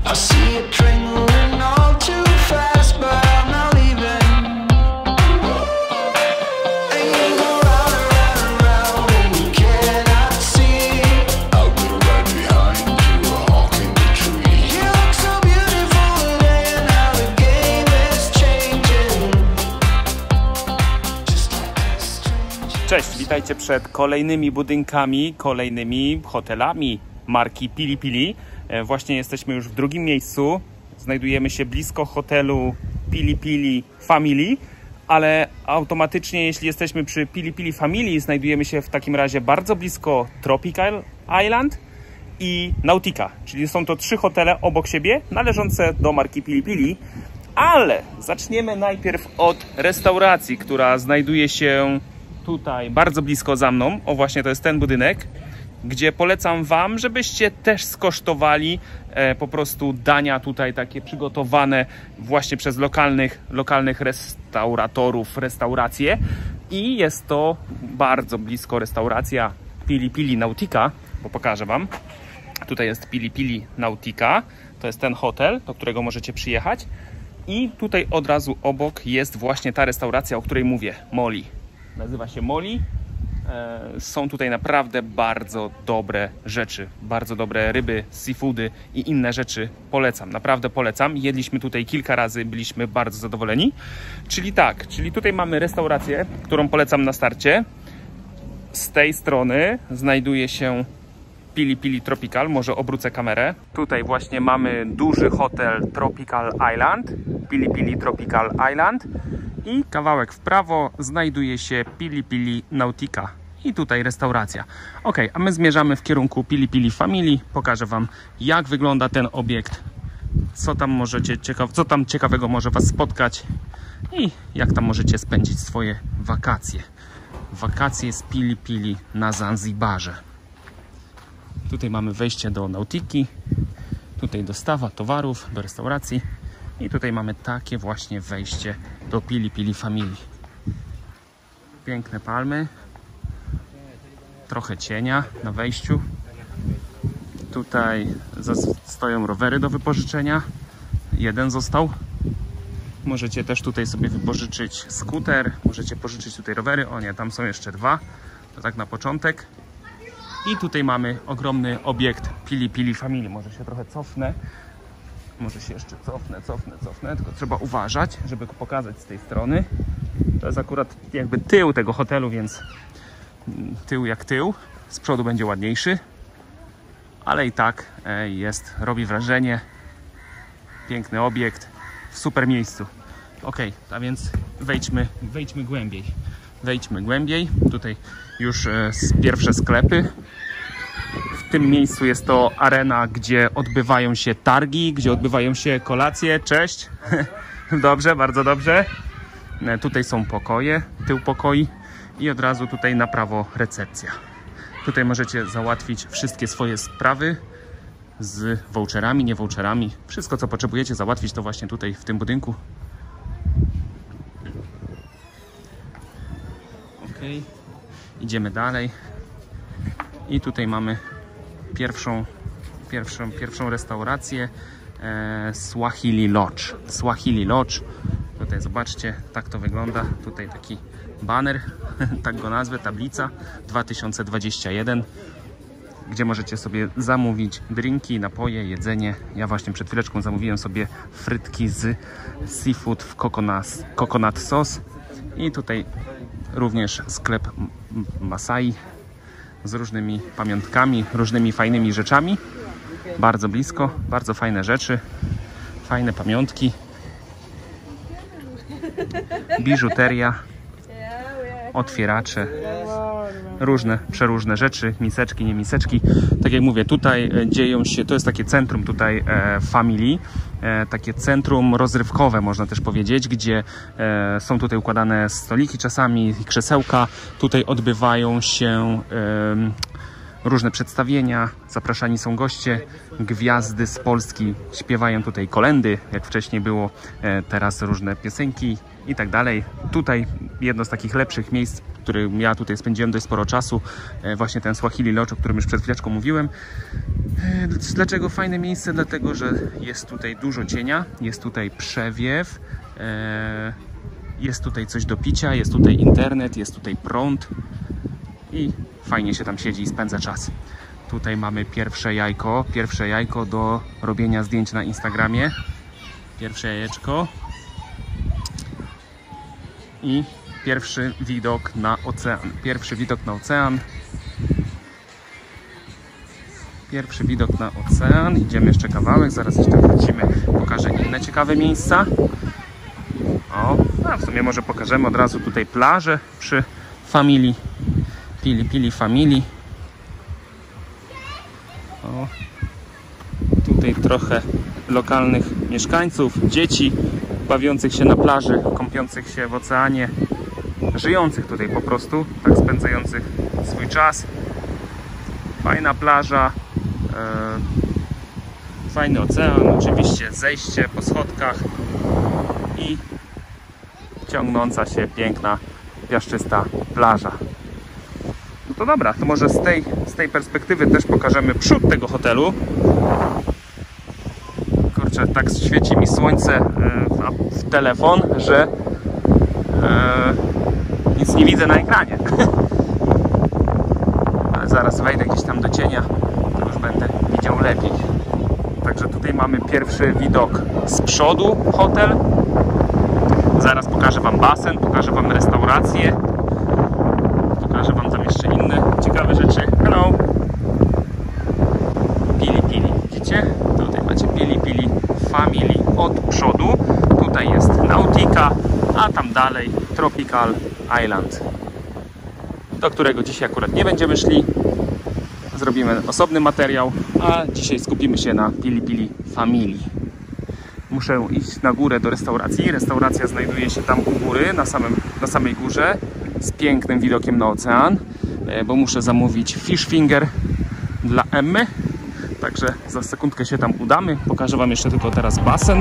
I see a train moving all too fast, but I'm not leaving. And you go round and round and round, and you cannot see. I will ride behind you, a hawk in the tree. You look so beautiful today, and how the game is changing. Just like a stranger. Cześć, witajcie przed kolejnymi budynkami, kolejnymi hotelami marki Pili Pili. Właśnie jesteśmy już w drugim miejscu. Znajdujemy się blisko hotelu Pili Pili Family, ale automatycznie, jeśli jesteśmy przy Pili Pili Family, znajdujemy się w takim razie bardzo blisko Tropical Island i Nautica, czyli są to trzy hotele obok siebie, należące do marki Pili Pili. Ale zaczniemy najpierw od restauracji, która znajduje się tutaj bardzo blisko za mną. O, właśnie to jest ten budynek, gdzie polecam Wam, żebyście też skosztowali po prostu dania tutaj takie przygotowane właśnie przez lokalnych restauratorów, restauracje. I jest to bardzo blisko restauracja Pili Pili Nautica, bo pokażę Wam. Tutaj jest Pili Pili Nautica, to jest ten hotel, do którego możecie przyjechać. I tutaj od razu obok jest właśnie ta restauracja, o której mówię, Molly. Nazywa się Molly. Są tutaj naprawdę bardzo dobre rzeczy, bardzo dobre ryby, seafoody i inne rzeczy. Polecam, naprawdę polecam. Jedliśmy tutaj kilka razy, byliśmy bardzo zadowoleni. Czyli tutaj mamy restaurację, którą polecam na starcie. Z tej strony znajduje się Pili Pili Tropical, może obrócę kamerę. Tutaj właśnie mamy duży hotel Tropical Island, Pili Pili Tropical Island. I kawałek w prawo znajduje się Pili Pili Nautica. I tutaj restauracja. Ok, a my zmierzamy w kierunku Pili Pili Family. Pokażę Wam, jak wygląda ten obiekt, co tam ciekawego może Was spotkać i jak tam możecie spędzić swoje wakacje. Wakacje z Pili Pili na Zanzibarze. Tutaj mamy wejście do Nautiki. Tutaj dostawa towarów do restauracji. I tutaj mamy takie właśnie wejście do Pili Pili Family. Piękne palmy. Trochę cienia na wejściu. Tutaj stoją rowery do wypożyczenia. Jeden został. Możecie też tutaj sobie wypożyczyć skuter. Możecie pożyczyć tutaj rowery. O nie, tam są jeszcze dwa. To tak na początek. I tutaj mamy ogromny obiekt Pili Pili Family. Może się trochę cofnę. Może się jeszcze cofnę, tylko trzeba uważać, żeby go pokazać z tej strony. To jest akurat jakby tył tego hotelu, więc tył jak tył. Z przodu będzie ładniejszy, ale i tak robi wrażenie. Piękny obiekt w super miejscu. Ok, a więc wejdźmy głębiej. Wejdźmy głębiej. Tutaj już pierwsze sklepy. W tym miejscu jest to arena, gdzie odbywają się targi, gdzie odbywają się kolacje. Cześć! Dobrze, bardzo dobrze. Tutaj są pokoje, tył pokoi i od razu tutaj na prawo recepcja. Tutaj możecie załatwić wszystkie swoje sprawy z voucherami, nie voucherami. Wszystko, co potrzebujecie załatwić, to właśnie tutaj w tym budynku. Ok, idziemy dalej. I tutaj mamy pierwszą restaurację, Swahili Lodge. Swahili Lodge. Tutaj zobaczcie, tak to wygląda. Tutaj taki baner, tak go nazwę, tablica 2021, gdzie możecie sobie zamówić drinki, napoje, jedzenie. Ja właśnie przed chwileczką zamówiłem sobie frytki z seafood w coconut sauce. I tutaj również sklep Masai z różnymi pamiątkami, różnymi fajnymi rzeczami. Bardzo blisko, bardzo fajne rzeczy, fajne pamiątki, biżuteria, otwieracze, przeróżne rzeczy, miseczki, nie miseczki. Tak jak mówię, tutaj dzieją się, to jest takie centrum tutaj Family, takie centrum rozrywkowe, można też powiedzieć, gdzie są tutaj układane stoliki czasami, krzesełka. Tutaj odbywają się różne przedstawienia, zapraszani są goście, gwiazdy z Polski śpiewają tutaj kolędy, jak wcześniej było, teraz różne piosenki i tak dalej. Tutaj jedno z takich lepszych miejsc którym ja tutaj spędziłem dość sporo czasu. Właśnie ten Swahili Lodge, o którym już przed chwileczką mówiłem. Dlaczego fajne miejsce? Dlatego, że jest tutaj dużo cienia, jest tutaj przewiew, jest tutaj coś do picia, jest tutaj internet, jest tutaj prąd i fajnie się tam siedzi i spędza czas. Tutaj mamy pierwsze jajko do robienia zdjęć na Instagramie. Pierwsze jajeczko i pierwszy widok na ocean. Pierwszy widok na ocean. Pierwszy widok na ocean. Idziemy jeszcze kawałek, zaraz jeszcze wrócimy. Pokażę inne ciekawe miejsca. O, a w sumie może pokażemy od razu tutaj plażę przy Family. Pili Family. O, tutaj trochę lokalnych mieszkańców, dzieci bawiących się na plaży, kąpiących się w oceanie, żyjących tutaj po prostu, tak spędzających swój czas. Fajna plaża, fajny ocean, oczywiście zejście po schodkach i ciągnąca się piękna, piaszczysta plaża. No to dobra, to może z tej perspektywy też pokażemy przód tego hotelu. Kurczę, tak świeci mi słońce w telefon, że nic nie widzę na ekranie. Ale zaraz wejdę gdzieś tam do cienia, to już będę widział lepiej. Także tutaj mamy pierwszy widok z przodu hotel. Zaraz pokażę wam basen, pokażę wam restaurację. Pokażę wam tam jeszcze inne ciekawe rzeczy. Hello! Pili. Widzicie? Tutaj macie Pili Family od przodu. Tutaj jest Nautica, a tam dalej Tropical Island, do którego dzisiaj akurat nie będziemy szli. Zrobimy osobny materiał, a dzisiaj skupimy się na Pili Family. Muszę iść na górę do restauracji. Restauracja znajduje się tam u góry, na samej górze, z pięknym widokiem na ocean, bo muszę zamówić fish finger dla Emmy. Także za sekundkę się tam udamy. Pokażę wam jeszcze tylko teraz basen.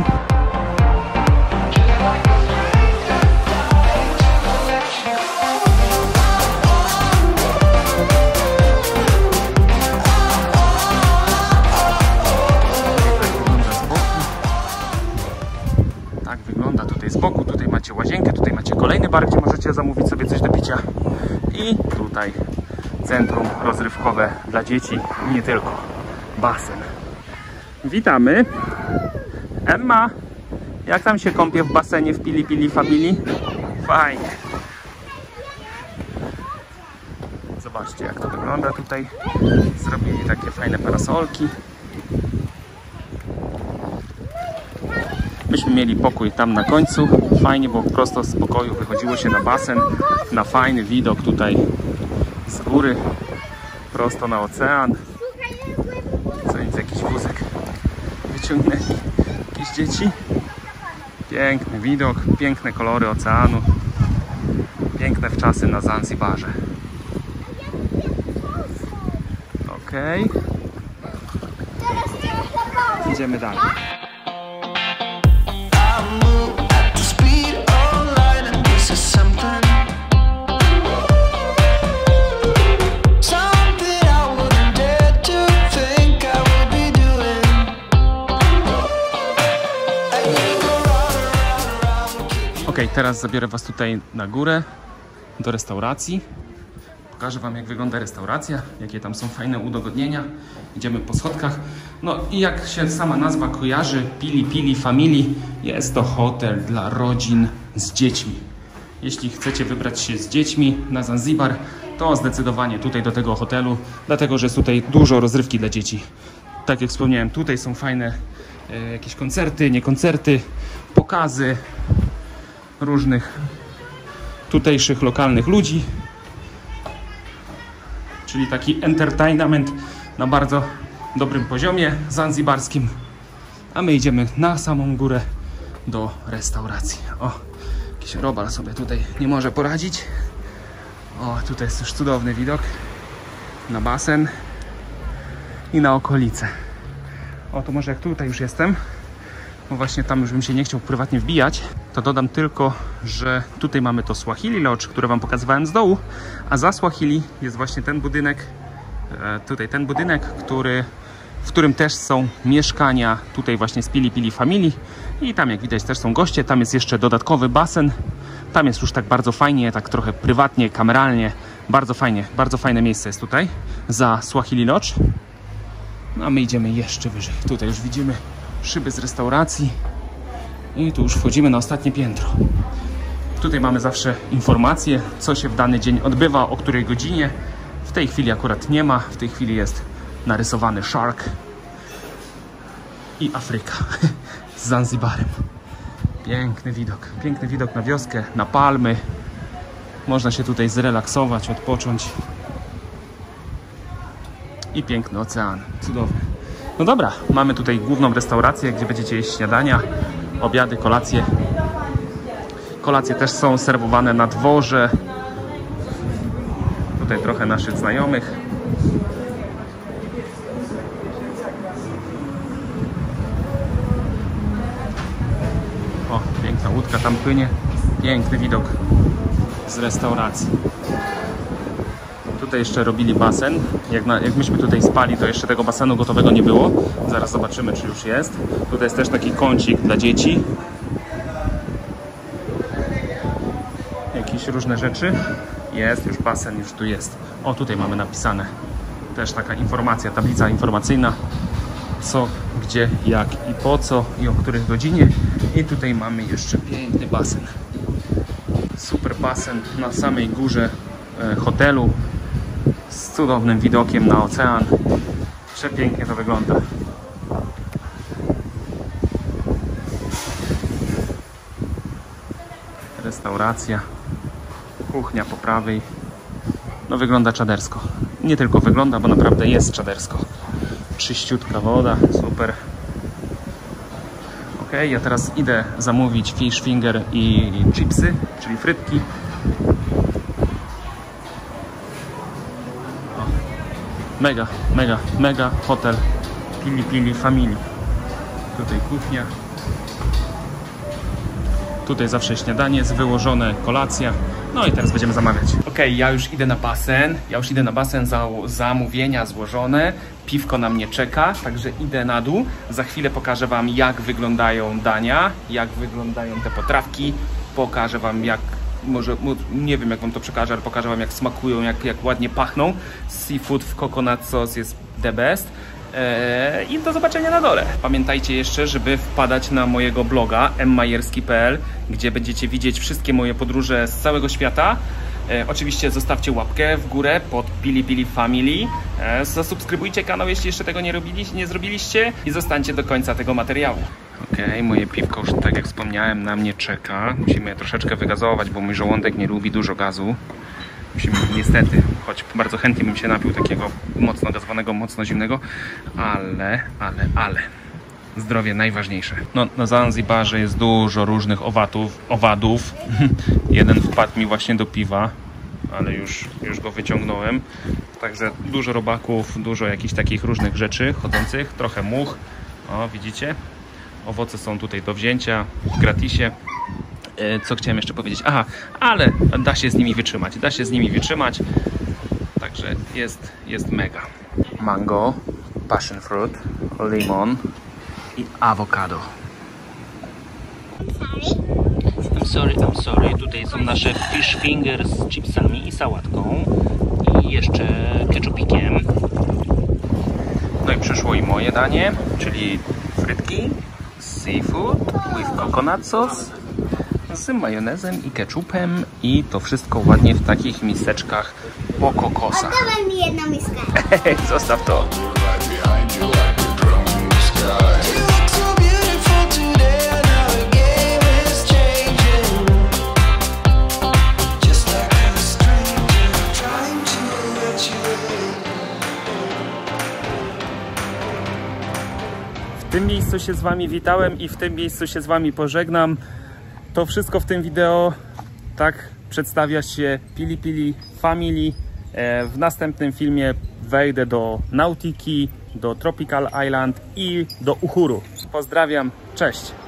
Tak wygląda tutaj z boku. Tutaj macie łazienkę, tutaj macie kolejny bar, gdzie możecie zamówić sobie coś do picia. I tutaj centrum rozrywkowe dla dzieci i nie tylko. Basen. Witamy. Emma, jak tam się kąpie w basenie w Pili Family? Fajnie. Zobaczcie, jak to wygląda tutaj. Zrobili takie fajne parasolki. Myśmy mieli pokój tam na końcu. Fajnie, bo prosto z pokoju wychodziło się na basen, na fajny widok tutaj z góry, prosto na ocean. Co nic, jakiś wózek wyciągnęli jakieś dzieci. Piękny widok, piękne kolory oceanu, piękne wczasy na Zanzibarze. Ok, idziemy dalej. Ok, teraz zabiorę was tutaj na górę do restauracji. Pokażę wam, jak wygląda restauracja, jakie tam są fajne udogodnienia. Idziemy po schodkach. No i jak się sama nazwa kojarzy, Pili Family, jest to hotel dla rodzin z dziećmi. Jeśli chcecie wybrać się z dziećmi na Zanzibar, to zdecydowanie tutaj do tego hotelu, dlatego że jest tutaj dużo rozrywki dla dzieci. Tak jak wspomniałem, tutaj są fajne jakieś koncerty, nie koncerty, pokazy różnych tutejszych lokalnych ludzi, czyli taki entertainment na bardzo dobrym poziomie zanzibarskim. A my idziemy na samą górę do restauracji. O, jakiś robal sobie tutaj nie może poradzić. O, tutaj jest już cudowny widok na basen i na okolice. O, to może jak tutaj już jestem, No właśnie tam już bym się nie chciał prywatnie wbijać, to dodam tylko, że tutaj mamy to Swahili Lodge, które wam pokazywałem z dołu, a za Swahili jest właśnie ten budynek, tutaj ten budynek, w którym też są mieszkania tutaj właśnie z Pili Pili Family i tam jak widać też są goście, tam jest jeszcze dodatkowy basen, tam jest już tak bardzo fajnie, tak trochę prywatnie, kameralnie, bardzo fajne miejsce jest tutaj za Swahili Lodge. No a my idziemy jeszcze wyżej, tutaj już widzimy szyby z restauracji i tu już wchodzimy na ostatnie piętro. Tutaj mamy zawsze informacje, co się w dany dzień odbywa, o której godzinie. W tej chwili akurat nie ma, w tej chwili jest narysowany Shark i Afryka z Zanzibarem. Piękny widok na wioskę, na palmy. Można się tutaj zrelaksować, odpocząć. I piękny ocean, cudowny. No dobra, mamy tutaj główną restaurację, gdzie będziecie jeść śniadania, obiady, kolacje. Kolacje też są serwowane na dworze. Tutaj trochę naszych znajomych. O, piękna łódka tam płynie. Piękny widok z restauracji. Tutaj jeszcze robili basen. Jak myśmy tutaj spali, to jeszcze tego basenu gotowego nie było. Zaraz zobaczymy, czy już jest. Tutaj jest też taki kącik dla dzieci. Jakieś różne rzeczy. Jest, już basen, już tu jest. O, tutaj mamy napisane. Też taka informacja, tablica informacyjna. Co, gdzie, jak i po co i o których godzinie. I tutaj mamy jeszcze piękny basen. Super basen na samej górze hotelu. Z cudownym widokiem na ocean. Przepięknie to wygląda. Restauracja. Kuchnia po prawej. No wygląda czadersko. Nie tylko wygląda, bo naprawdę jest czadersko. Czyściutka woda, super. Ok, ja teraz idę zamówić fish finger i chipsy, czyli frytki. Mega hotel Pili Pili Family. Tutaj kuchnia. Tutaj zawsze śniadanie jest wyłożone, kolacja. No i teraz będziemy zamawiać. Ok, ja już idę na basen, zamówienia złożone. Piwko na mnie czeka, także idę na dół. Za chwilę pokażę wam, jak wyglądają dania, jak wyglądają te potrawki. Pokażę wam, jak nie wiem jak wam to przekażę, ale pokażę wam jak smakują, jak ładnie pachną. Seafood w coconut sauce jest the best. I do zobaczenia na dole. Pamiętajcie jeszcze, żeby wpadać na mojego bloga mmajerski.pl, gdzie będziecie widzieć wszystkie moje podróże z całego świata. Oczywiście zostawcie łapkę w górę pod Pili Pili Family. Zasubskrybujcie kanał, jeśli jeszcze tego nie zrobiliście i zostańcie do końca tego materiału. Ok, moje piwko już, tak jak wspomniałem, na mnie czeka. Musimy je troszeczkę wygazować, bo mój żołądek nie lubi dużo gazu. Musimy niestety, choć bardzo chętnie bym się napił takiego mocno gazowanego, mocno zimnego, ale zdrowie najważniejsze. No, na Zanzibarze jest dużo różnych owadów. Jeden wpadł mi właśnie do piwa, ale już go wyciągnąłem. Także dużo robaków, dużo jakichś takich różnych rzeczy chodzących, trochę much. O, widzicie? Owoce są tutaj do wzięcia w gratisie. Co chciałem jeszcze powiedzieć? Aha, ale da się z nimi wytrzymać. Także jest mega. Mango, passion fruit, limon i awokado. I'm sorry. Tutaj są nasze fish fingers z chipsami i sałatką i jeszcze ketchupikiem. No i przyszło i moje danie, czyli frytki, seafood with coconut sauce z majonezem i ketchupem i to wszystko ładnie w takich miseczkach po kokosach. Oddawaj mi jedną miskę. Zostaw to. Right behind you like a drone in the sky. You look so beautiful today, and now the game is changing. Just like a stranger trying to let you in. W tym miejscu się z wami witałem i w tym miejscu się z wami pożegnam. To wszystko w tym wideo. Tak przedstawia się Pili Pili Family. W następnym filmie wejdę do Nautiki, do Tropical Island i do Uhuru. Pozdrawiam, cześć!